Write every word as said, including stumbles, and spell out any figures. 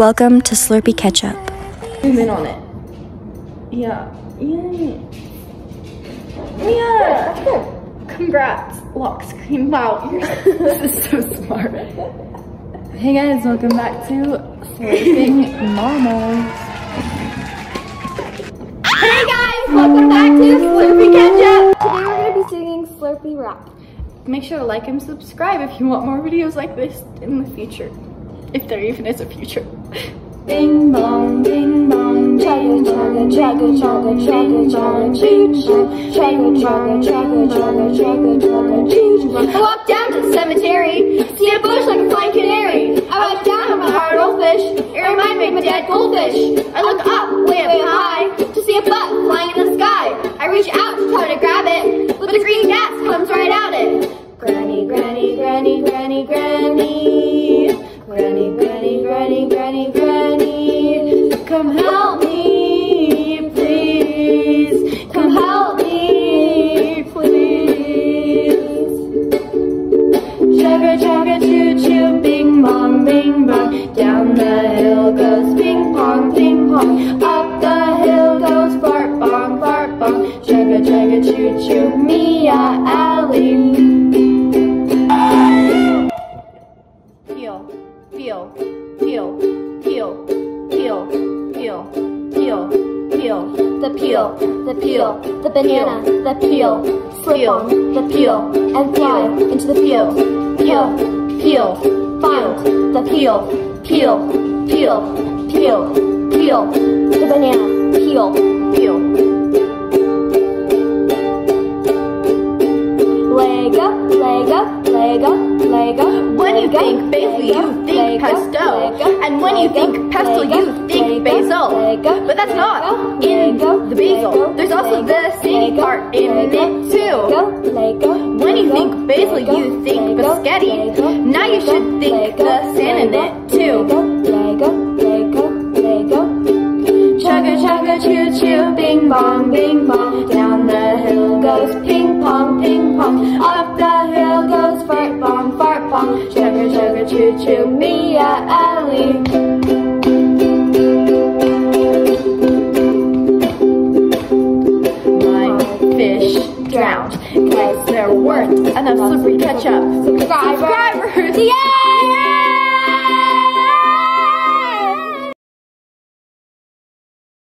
Welcome to Slurpy Ketchup. Zoom in on it. Yeah. Yeah. Yeah. That's good. Congrats. Lock screen. Wow. You're this is so smart. Hey guys, welcome back to Slurping Mamas. Hey guys, welcome back to Slurpy Ketchup. Today we're going to be singing Slurpy Rap. Make sure to like and subscribe if you want more videos like this in the future. If there even is a future. Bing bong, ding bong, Chugga chugga chugga chugga chugga chugga choo choo. Chugga chugga chugga chugga chugga chugga choo choo. I walked down to the cemetery, see a bush like a flying canary. I went down on my hard old fish, it reminded me of my dead goldfish. I look up, way up high, to see a butt flying in the sky. I reach out to try to grab it, but the green gas comes right out it. Granny, granny, granny, granny, granny. Granny, granny, granny, granny, granny, come help me, please. Come help me, please. Chugga, chugga, choo, choo, bing, bong, bing, bong. Down the hill goes ping, pong, ping, pong. Up the hill goes fart, bong, fart, bong. Chugga, chugga, choo, choo, Mia, Alley. Peel, peel, peel, peel, peel, peel, peel, the peel, the peel, the banana, the peel, slip on the peel, and fly into the field. Peel, peel, find the peel, peel, peel, peel, peel, the banana, peel, peel. Leg up, leg up, leg up, leg up. When you think basil, you think pesto. And when you think pesto, you think basil. But that's not in the basil. There's also the sandy part in it too. When you think basil, you think biscotti. Now you should think the sand in it too. Chugga chugga choo choo, bing bong, bing bong. Down the hill goes ping pong, ping pong. Up the hill goes fart bong, fart bong. Chugga chugga choo choo, Mia, Alley. My fish drowned, cause there weren't enough Slurpy Ketchup subscribers. Yay!